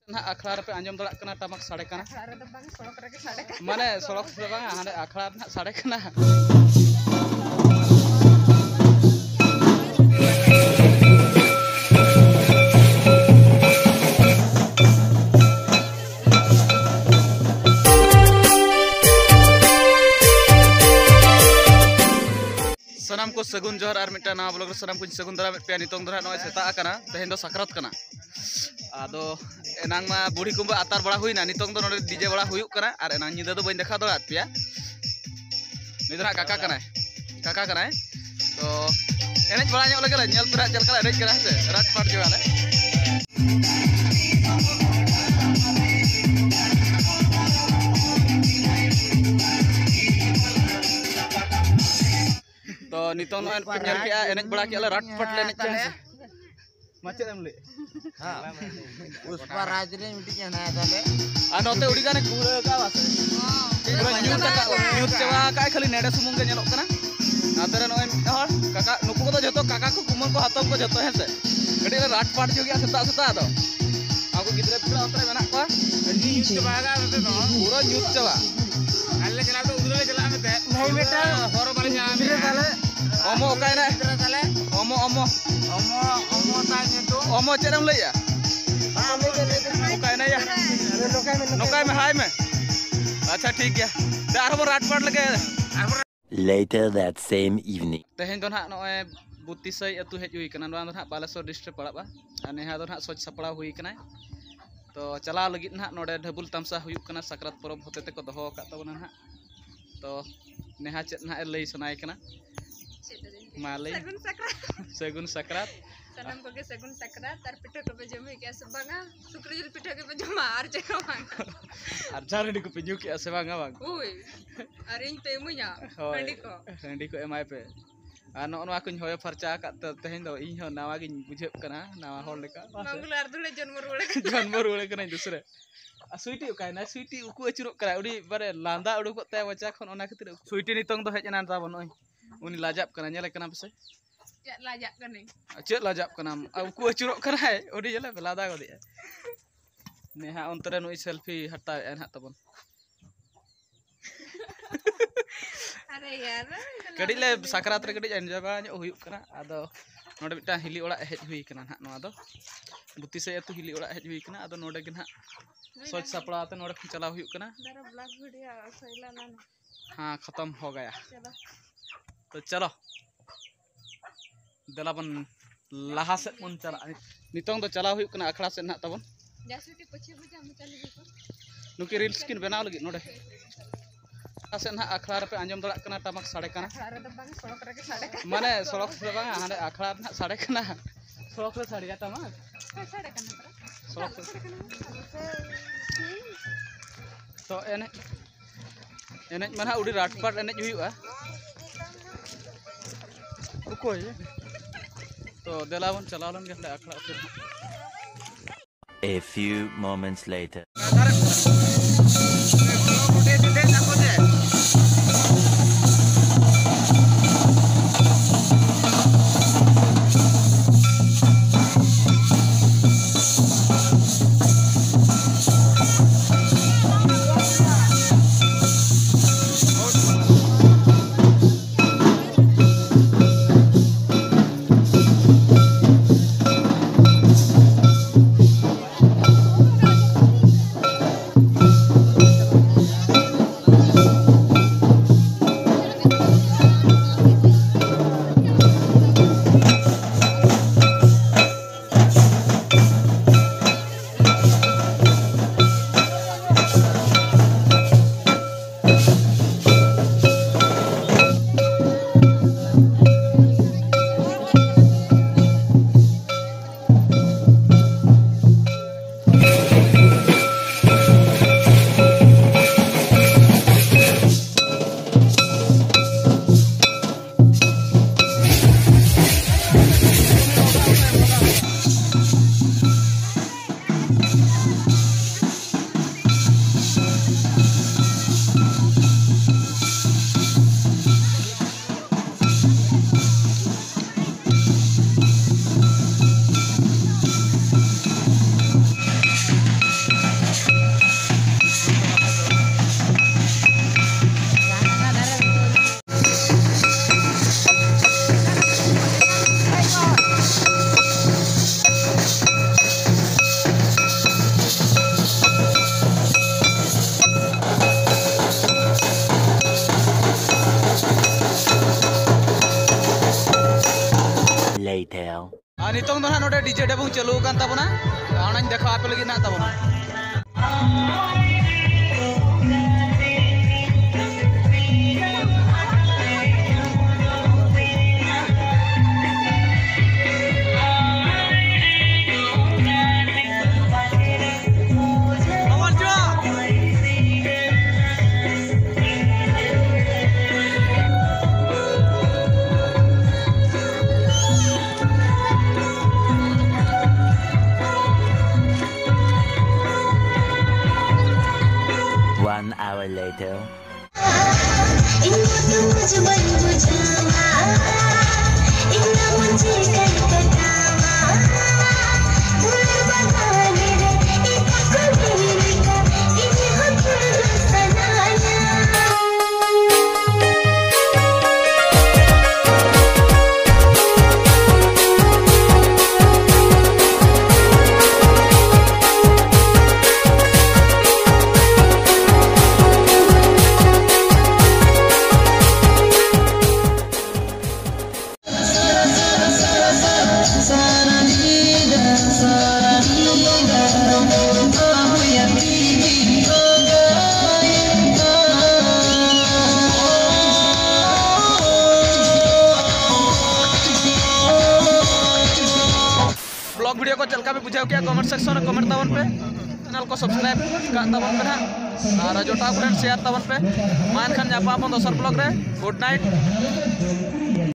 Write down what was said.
ना अखड़ा पे आंजम दड़ा कना टमक साड़े कना सड़क माने सड़क से बांगा हाने अखड़ा ना साड़े कना सनाम को सगुन जोहर और मिट्टा ना ब्लॉग सनाम को सगुन दरा पे नितोंग दरा नय सेता कना तेहेन दो साकरात कना आदो एनांग मा बुढ़ी कुंबा आतार बड़ा हुईना नितोंग दो नोडे डीजे बड़ा हुयुक कना और एनांग निदा दो बइन देखा दड़ा पिया निदरा काका कनाय तो एनेज बड़ा ᱧᱚᱜ लगे ñel परा चल कला एनेज करा से रात पाट जो वाले तो नितोंग नो पे ñel के एनेज बड़ा के रात पाट ले एनेज से माचे एम ले हां उस पर राज रे मिटी ना ताले आ नोते उडी गाने पूरा का वासे पूरा न्यूज चवा काय खाली नेडे सुमुंग के ñelok kana नातरे नोय हर काका नुकु को जतो काका को कुमन को हातम को जतो है से गडी रे रात पाट जो गया सेता दो आको गिदरे पिड़ा उतरे मेना को न्यूज चवा गा तो पूरा न्यूज चवा आले चला तो उधर चला में ते नहीं बेटा हर बाले जा रे ताले ओमो काय ना ताले ओमो ताने तो ओमो चरम लैया काय ना या नोकाय में हाय में अच्छा ठीक है दार रात पाट लगे Later that same evening. तेहेन दो ना नोए बुत्तीसई अतु हेज हुई कना ना बालेश्वर डिस्ट्रिक्ट पड़ाबा आ नेहा दो ना सोच सपड़ा हुई कना तो चला लगी ना नोडे ढबुल तमसा हुई कना सकरात परब होते ते को दोहो का तबना ना तो नेहा चेत ना लई सनाय कना माले सगुन सकरात सनम को के सगुन सकरात तार पिठो को पे जमे के सबंगा सुक्र जिल पिठो के पे जमा आर जका मांगा आर जारडी को पे न्यू के सेवांगा बांग ओय अरिंग पे मुया हंडी को एमआई पे आ नोनवा कुन होय फरचा का तेहेन दो इन हो नावा गिन बुझे कना नावा होल लेका मंगलार दुले जन्म रुड़े कना दूसरे आ स्वीटी काय ना स्वीटी उकु अचुरो करा उडी बारे लांदा उडु को ते बच्चा खन ओना खातिर स्वीटी नितोंग दो हेज ना ताबन ओय उनी लाजाब कना नेले कना पसे लाजाब कने चेत लाजाब कना उकु अचुरो कना है उडी जले लादा को दिया नेहा अंतरे नुई सेल्फी हटा एन हा तबन अरे यार कड़ी ले सकरात रे कड़ी एंजॉय बा हुई कना आदो नोडे बिटा हिली ओड़ा हेज हुई कना ना नोआ दो बुत्ती से अतु हिली ओड़ा हेज हुई कना आदो नोडे गिन हा सोच सपड़ा ते नोडे चला हुई कना मेरा ब्लॉग वीडियो सैला ना हां खत्म हो गया तो चलो दलाबन लाहा से मन चला नितोंग दो चला हुई कना अखड़ा से ना तबन जासुटी पछे बुझा हम चली गयो नुकी रील्स किन बनाव लगी नोडे असे ना अखड़ा पे आंजम दड़ा कना टमक साड़े कना अरे तो बांग सड़क रे के साड़े माने सड़क से बांगा हाने अखड़ा ना साड़े कना सड़क रे साड़िया टमक साड़े कना सड़क तो एने माने उडी राटपाट एने हुईआ कोई तो देलावन चलावन के अखड़ा फिर A few moments later. नितों दो ना नोडे डीजे डेबुंग चालू कान ताबोना आनाñ देखा आपे लगी ना ताबोना One hour later. Blog video को चलका भी बुझाव किया कमेंट सेक्शन में कमेंट तावन पे चैनल को सब्सक्राइब का तावन पे ना और जोटा फ्रेंड शेयर तावन पे मान खान जापा अपन दोसर ब्लॉग रे गुड नाइट।